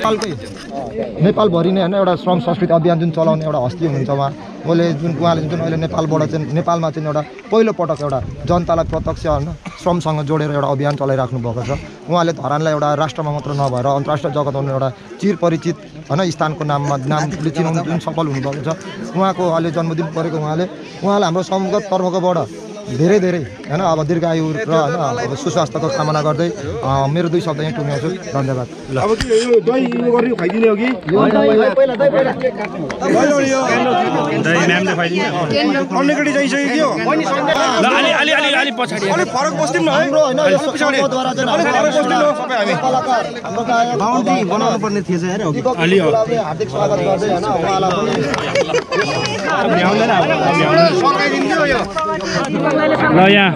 नेपालभरि नै हैन एउटा श्रम संस्कृति अभियान जुन चलाउने एउटा हस्ती हुनुहुन्छ उहाँले जुन अहिले नेपालबाट चाहिँ नेपालमा चाहिँ एउटा पहिलो पटक एउटा जनतालाई प्रत्यक्ष हैन श्रमसँग जोडेर एउटा अभियान चलाइराख्नु भएको छ उहाँले धरानलाई एउटा राष्ट्रमा मात्र नभएर अन्तर्राष्ट्रिय जगतमा एउटा चिरपरिचित हैन स्थानको नामले चिनाउनु जुन सफल हुनुभएको छ उहाँको अहिले जन्मदिन परेको उहाँलाई हाम्रो समूहगत तर्फबाट धेरै हैन अब दीर्घायु र हैन अब सुस्वास्थ्यको कामना गर्दै मेरो दुई शब्द यहाँ टुङ्ग्याउँछु धन्यवाद अब के यो दही यो गरि खाइदिने हो कि पहिला दही म्यामले खाइदिन्छ अन्यकटी चाहिसक्यो ल अलि पछाडी अलि फरक बस्दिम न है हाम्रो हैन यो समूहद्वारा चाहिँ अलि फरक बस्दिम न सबै हामी कलाकार हाम्रो गायक बाउन्ड्री बनाउनु पर्ने थिएछ हेर अलि हो हार्दिक स्वागत गर्दै हैन उहाँलाई पनि भ्याउँदैन सकाइदिन्छु यो ल यहाँ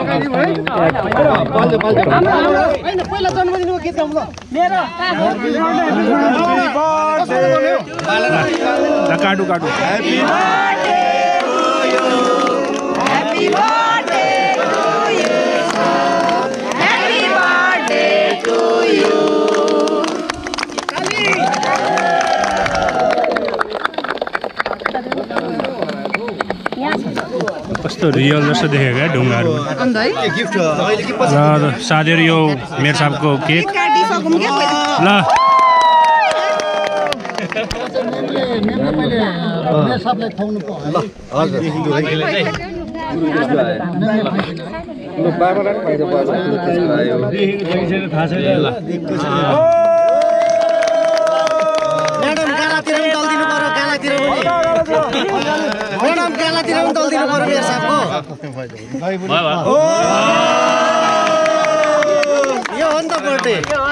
पहिला जन्मदिनको गीत गाउँ ल मेरो काटु happy birthday to you happy birthday to you कस्तो रियल जस्तो देखेको क्या ढुङ्गाहरू र साथीहरू यो मेरो साहबको केक ल सबलाई खुवाउनु पर्यो मैडम गालातिर पनि दल्दिनु पर्यो मेरो साहबको यो हो नि त बर्थडे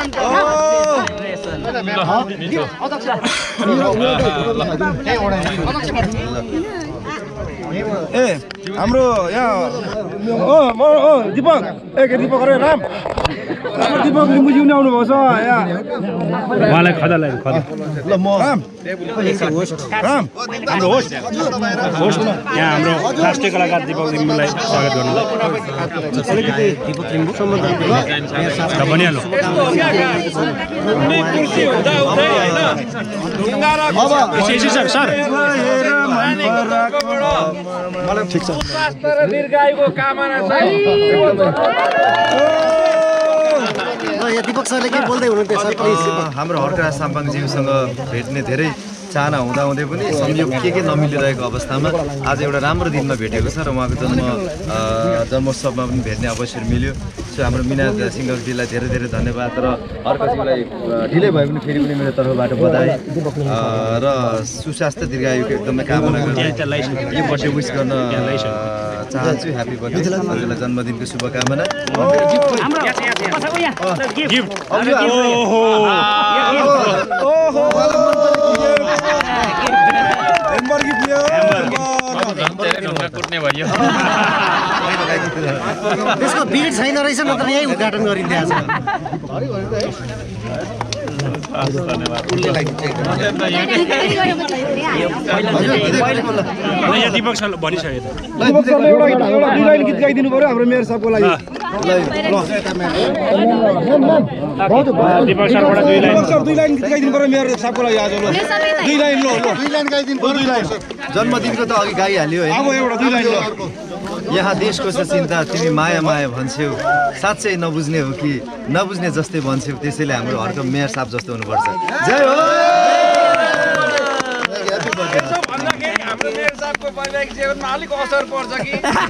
ए हाम्रो यहाँ दीपक दीपक अरे राम दीपक लिम्बू जिउने आउनु भएको छ यहाँ उहाँलाई खदा लाग्यो खदा ल म राम हाम्रो होस्ट यहाँ हाम्रो राष्ट्रिय कलाकार दीपक लिम्बूलाई स्वागत गर्नुलाई भनिहाल्नु सर ठिक छ दीर्घायुको कामना दीपक सरले के बोल्दै हुनुहुन्थ्यो सर प्लिज हाम्रो हर्कराज साम्पाङज्यूसँग भेट्ने धेरै चाहना हुँदाहुँदै पनि संयोग के नमिलिरहेको अवस्थामा आज एउटा राम्रो दिनमा भेटेको छ र उहाँको जन्मोत्सवमा पनि भेट्ने अवसर मिल्यो सो हाम्रो मिना सिंहजीलाई धेरै धन्यवाद र हर्कजीलाई ढिलै भए पनि फेरि पनि मेरो तर्फबाट बधाई र सुस्वास्थ्य दीर्घायुको एकदमै कामना गर्छु यो वर्ष विश गर्न चाहन्छु ह्यापी बर्थडे हजुरलाई जन्मदिनको शुभकामना त्यसको भिड छैन रहेछ नत्र यही उद्घाटन गरिन्थ्यो आज दीपक सर भनिसक्यो दीपक सरले एउटा दुई लाइन गीत गाइदिनु पर्यो हाम्रो मेयर साहबको लागि दीपक सरबाट दुई लाइन गीत गाइदिनु पर्यो मेयर साहबको लागि आज ल दुई लाइन गाइदिनु पर्यो दुई लाइन जन्मदिनको त अघि गाइहाल्यो अब एउटा दुई लाइन ल यहाँ देशको छ चिन्ता तिमी माया भन्छौ साँच्चै नबुझ्ने हो कि नबुझ्ने जस्तै भन्छौ त्यसैले हाम्रो हर्क मेयर साहब जस्तो हुनुपर्छ जय हो हाम्रो मेयर साहबको वैवाहिक जीवनमा अलिक असर पर्छ कि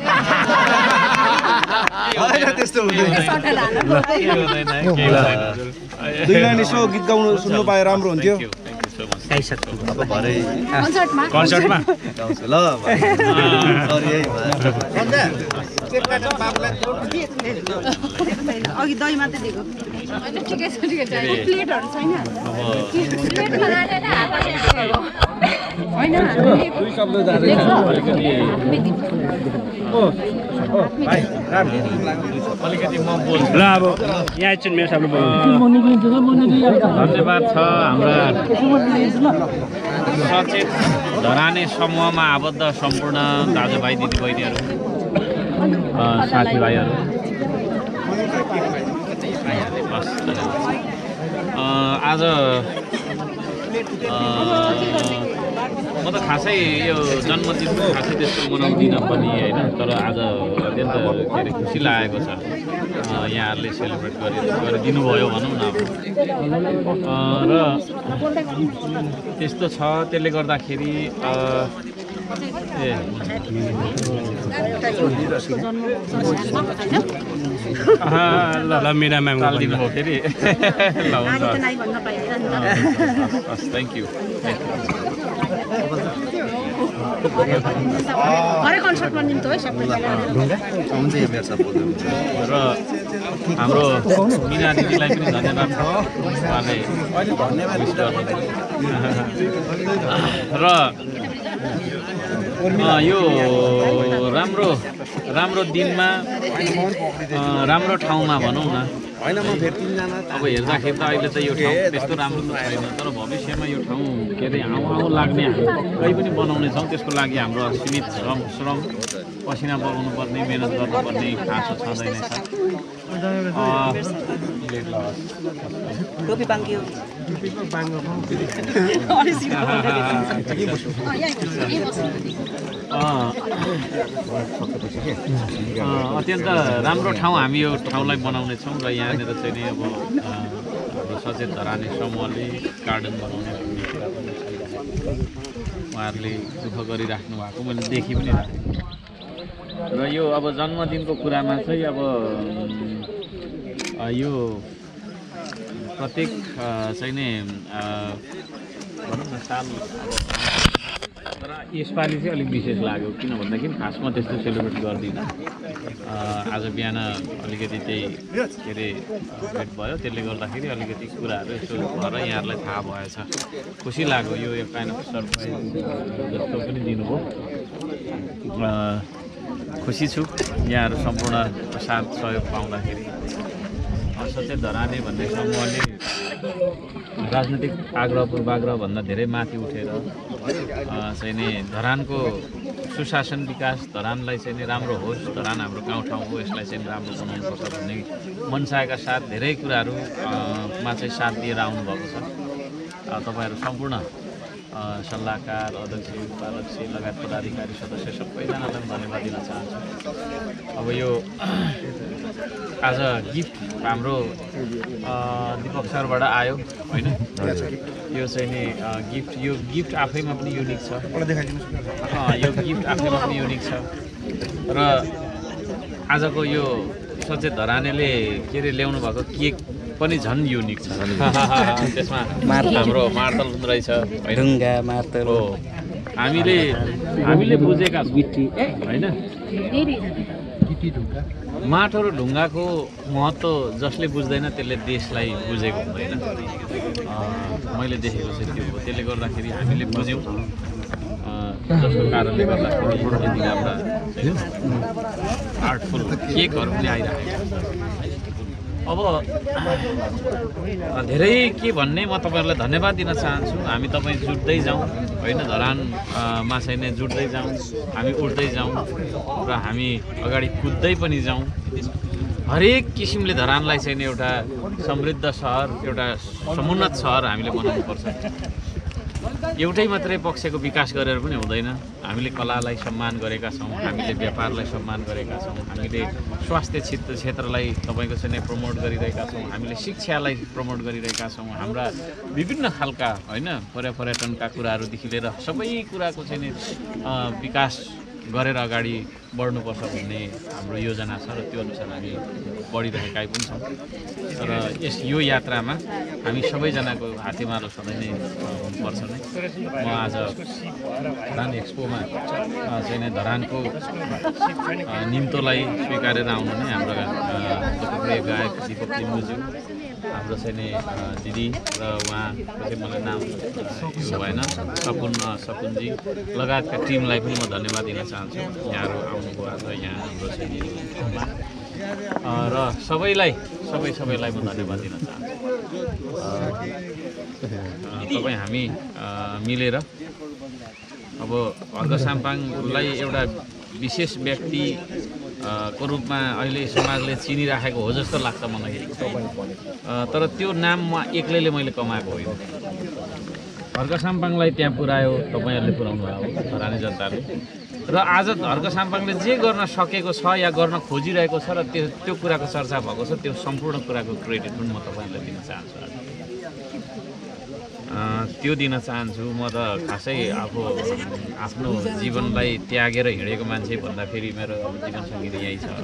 होइन त्यस्तो हुँदैन दुई लाइन यसो गीत गाउनु सुन्नु पाए राम्रो हुन्थ्यो अब भरे कन्सर्टमा गाउँछु ल अघि दही मात्रै दिएको ठिकै छ प्लेटहरू छैन ल अब यहाँ एकछिन मेरो सामने धन्यवाद छ हाम्रा सचेत धराने समूहमा आबद्ध सम्पूर्ण दाजुभाइ दिदीबहिनीहरू साथीभाइहरू आज म त खासै यो जन्मदिनको खासै त्यस्तो मनाउँदिनँ पनि होइन, तर आज अत्यन्त के अरे खुसी लागेको छ यहाँहरूले सेलिब्रेट गरिदिनु भयो भनौँ न। र त्यस्तो छ, त्यसले गर्दाखेरि ल मिरा म्याम दिनु भयो फेरि। ल हुन्छ, हस्, थ्याङ्क यू। र हाम्रो मिना दिदीलाई पनि धन्यवाद छ, उहाँले र यो राम्रो दिनमा राम्रो ठाउँमा भनौँ न। अब हेर्दाखेरि त अहिले त यो ठाउँ त्यस्तो राम्रो त छैन, तर भविष्यमा यो ठाउँ के अरे आउँ लाग्ने हामी कहीँ पनि बनाउने छौँ। त्यसको लागि हाम्रो सीमित श्रम पसिना बगाउनु पर्ने, मेहनत गर्नुपर्ने खाँचो छँदैन छ। अत्यन्त राम्रो ठाउँ हामी यो ठाउँलाई बनाउने छौँ र यहाँनिर चाहिँ नि अब हाम्रो सचेत धराने समूहले गार्डन बनाउने भन्ने कुरा पनि उहाँहरूले दुःख गरिराख्नु भएको मैले देखि पनि राखेको। र यो अब जन्मदिनको कुरामा चाहिँ अब यो प्रत्येक चाहिँ नि भनौँ न साल तर यसपालि चाहिँ अलिक विशेष लाग्यो, किन भन्दाखेरि खासमा त्यस्तो सेलिब्रेट गर्दिनँ। आज बिहान अलिकति त्यही के अरे भेट भयो, त्यसले गर्दाखेरि अलिकति कुराहरू यसो भएर यहाँहरूलाई थाहा भएछ। खुसी लाग्यो, यो एक काइन्ड अफ सरप्राइज जस्तो पनि दिनुभयो। खुसी छु यहाँहरू सम्पूर्ण साथ सहयोग पाउँदाखेरि। सचेत धराने भन्ने समूहले राजनीतिक आग्रह पूर्वाग्रहभन्दा धेरै माथि उठेर चाहिँ नि धरानको सुशासन विकास, धरानलाई चाहिँ नि राम्रो होस्, धरान हाम्रो गाउँठाउँ हो, यसलाई चाहिँ राम्रो बनाउनुपर्छ भन्ने मनसायका साथ धेरै कुराहरूमा चाहिँ साथ दिएर आउनुभएको छ। तपाईँहरू सम्पूर्ण सल्लाहकार, अध्यक्ष, उपाध्यक्ष लगायत पदाधिकारी सदस्य सबैजनालाई धन्यवाद दिन चाहन्छु। अब यो आज गिफ्ट हाम्रो दिपक सरबाट आयो होइन, यो चाहिँ नि यो गिफ्ट आफैमा पनि युनिक छ। यो गिफ्ट आफैमा पनि युनिक छ र आजको यो सचेत धरानेले के अरे ल्याउनु भएको केक पनि झन् युनिक छ। त्यसमा हाम्रो मार्तल रहेछ, ढुङ्गा मार्तल हो। हामीले बुझेका होइन, माटो र ढुङ्गाको महत्त्व जसले बुझ्दैन त्यसले देशलाई बुझेको हुँदैन। मैले देखेको चाहिँ त्यो हो, त्यसले गर्दाखेरि हामीले बुझ्यौँ, जसको कारणले गर्दाखेरि यति राम्रा आर्टफुल केकहरू पनि आइरहेको छ। अब धेरै के भन्ने, म तपाईँहरूलाई धन्यवाद दिन चाहन्छु। हामी तपाईँ जुट्दै जाउँ होइन, धरानमा चाहिँ नै जुट्दै जाउँ, हामी उठ्दै जाउँ र हामी अगाडि कुद्दै पनि जाउँ। हरेक किसिमले धरानलाई चाहिँ एउटा समृद्ध सहर, एउटा समुन्नत सहर हामीले बनाउनुपर्छ। एउटै मात्रै पक्षको विकास गरेर पनि हुँदैन। हामीले कलालाई सम्मान गरेका छौँ, हामीले व्यापारलाई सम्मान गरेका छौँ, हामीले स्वास्थ्य क्षेत्रलाई तपाईँको चाहिँ प्रमोट गरिरहेका छौँ, हामीले शिक्षालाई प्रमोट गरिरहेका छौँ। हाम्रा विभिन्न खालका होइन पर्यटनका कुराहरूदेखि लिएर सबै कुराको चाहिँ नि विकास गरेर अगाडि बढ्नुपर्छ भन्ने हाम्रो योजना छ र त्यो अनुसार हामी बढिरहेका पनि छौँ। तर यो यात्रामा हामी सबैजनाको हातेमालो सधैँ नै हुनुपर्छ नै। म आज धरान एक्सपोमा चाहिँ नै धरानको निम्तोलाई स्वीकारेर आउनु नै हाम्रो लोकप्रिय गायक दिपक लिम्बुज्यू, हाम्रो चाहिँ नि दिदी र उहाँको चाहिँ मलाई नाम यो भएन, सकुनजी लगायतका टिमलाई पनि म धन्यवाद दिन चाहन्छु। यहाँहरू आउनुभयो आज यहाँ हाम्रो चाहिँ र सबैलाई म धन्यवाद दिन चाहन्छु। तपाईँ हामी मिलेर अब हर्क साम्पाङलाई एउटा विशेष व्यक्ति को रूपमा अहिले समाजले चिनिराखेको हो जस्तो लाग्छ मलाई। तर त्यो नाम एक्लैले मैले कमाएको होइन, धर्क साम्पाङलाई त्यहाँ पुर्यायो, तपाईँहरूले पुर्याउनु भयो धरानी जनताले। र आज धर्क साम्पाङले जे गर्न सकेको छ या गर्न खोजिरहेको छ र त्यो कुराको चर्चा भएको छ, त्यो सम्पूर्ण कुराको क्रेडिट पनि म तपाईँहरूलाई दिन चाहन्छु। त्यो दिन चाहन्छु। म त खासै आफ्नो जीवनलाई त्यागेर हिँडेको मान्छे भन्दाखेरि मेरो जीवनसङ्गी यही छ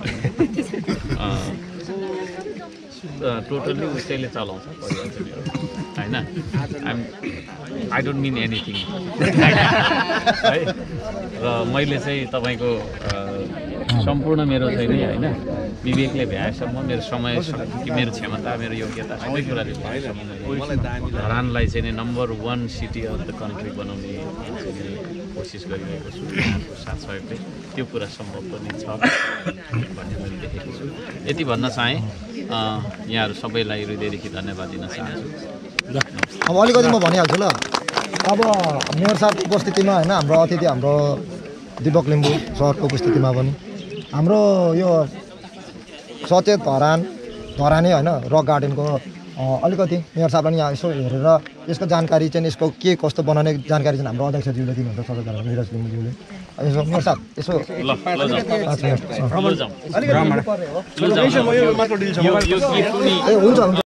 टोटल्ली उसैले चलाउँछ परिवार चाहिँ मेरो होइन। आई डोन्ट मिन एनिथिङ है। र मैले चाहिँ तपाईँको सम्पूर्ण मेरो चाहिँ नि होइन विवेकले भ्याएसम्म मेरो समय मेरो क्षमता मेरो योग्यता सबै कुराले भ्याएसम्म धरानलाई चाहिँ number 1 city of the country बनाउने कोसिस गरिरहेको छु। यहाँको साथ सहयोगले त्यो कुरा सम्भव पनि छ भन्ने मैले देखेको छु। यति भन्न चाहेँ। यहाँहरू सबैलाई हृदयदेखि धन्यवाद दिन चाहन्छु। अब अलिकति म भनिहाल्छु ल। अब मेयर साहबको उपस्थितिमा होइन हाम्रो अतिथि हाम्रो दिपक लिम्बू सरको उपस्थितिमा पनि हाम्रो यो सचेत धरानी होइन रक गार्डनको अलिकति मेयर साहबलाई यहाँ यसो हेरेर यसको जानकारी चाहिँ यसको के कस्तो बनाउने जानकारी चाहिँ हाम्रो अध्यक्षज्यूले दिनुहुन्छ सबैजना निरज लिम्बूज्यूले। यसो मेयर साहब यसो हुन्छ।